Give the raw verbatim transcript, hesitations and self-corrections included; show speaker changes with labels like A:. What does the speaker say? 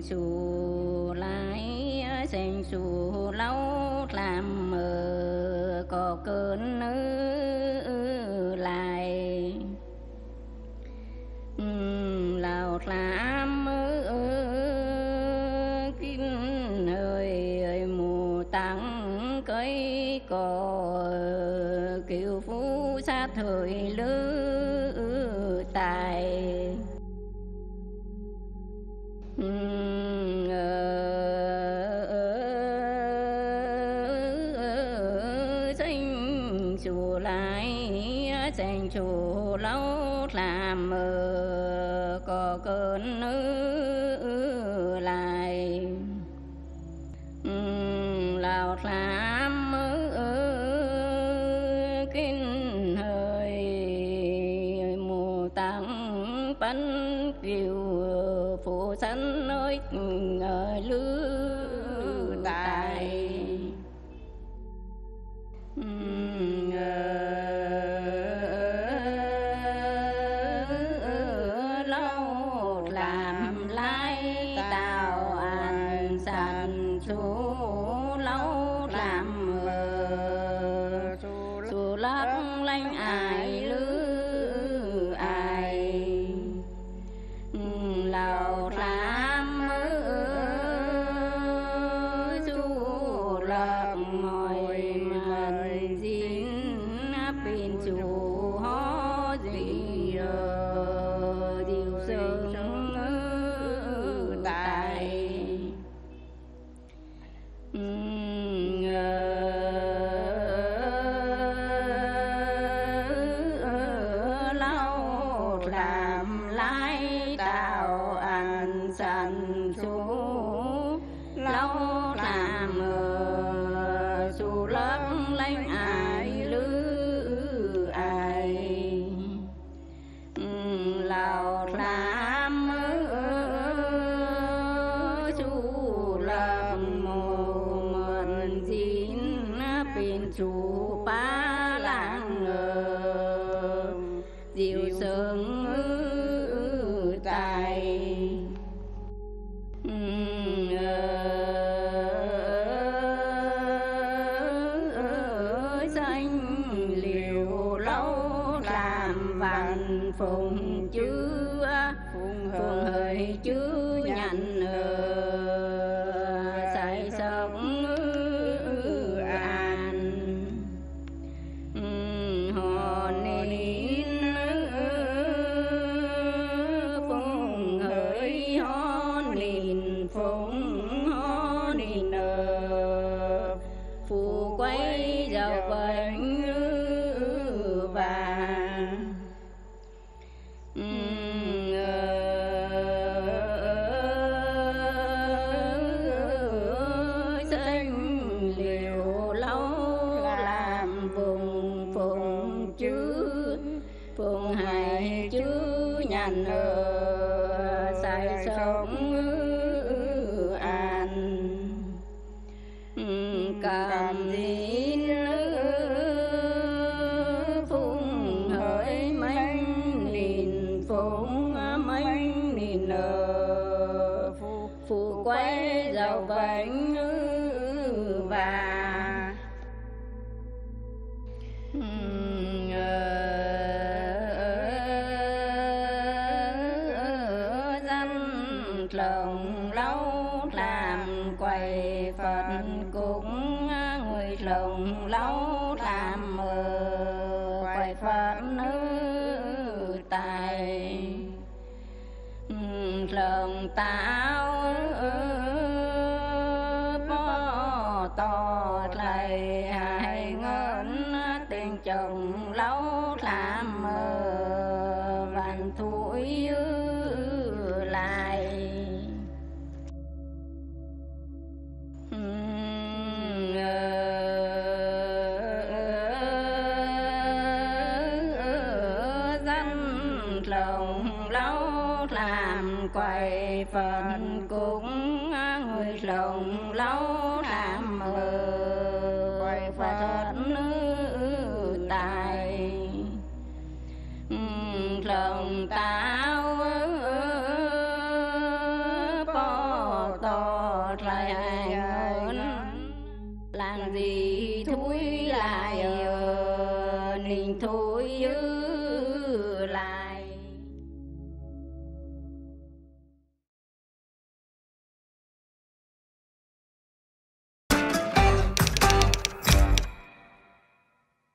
A: xù lại sen xù lâu làm mờ có cơn nữ lại lào làm kín hơi mù tăng cây cò kiều phú sát thời lữ tài xanh chùa lại xanh chùa lâu làm mờ có cơn nữ lại lào làm kinh hơi mùa tăng bánh kiều phụ sanh ơi lứa tài lâu làm lai tàu ăn sanh số lâu làm số lắc lanh ai lứa ai lào làm du lập mọi mình dính bên chủ ho gì điều sớm tài lâu làm lai tàu ăn sanh số lâu làm su lấp lanh ai lứa ai lào làm su lập một mình dín bên chủ ba làng diệu sướng tài xanh liều lâu làm vạn phùng chưa phùng hơi chứ nhận say sống an họ nín phùng hơi họ nín phùng họ nín phù quay giàu bánh vàng xanh liều lâu làm vùng phùng chứ phùng hai chứ nhàn say sống an cầm dín phùng hơi manh nín phùng manh nín phù quay giàu bánh và dân lòng lâu làm quầy phật cũng người lòng lâu làm quầy phật nữ tài lòng tao bó to lại hai ngân tình chồng lâu làm vạn thủi lại dân lòng lâu làm quầy phần cũng người lòng lâu làm quầy phật nữ tài lòng tao bỏ gì thui lại niềm thui dư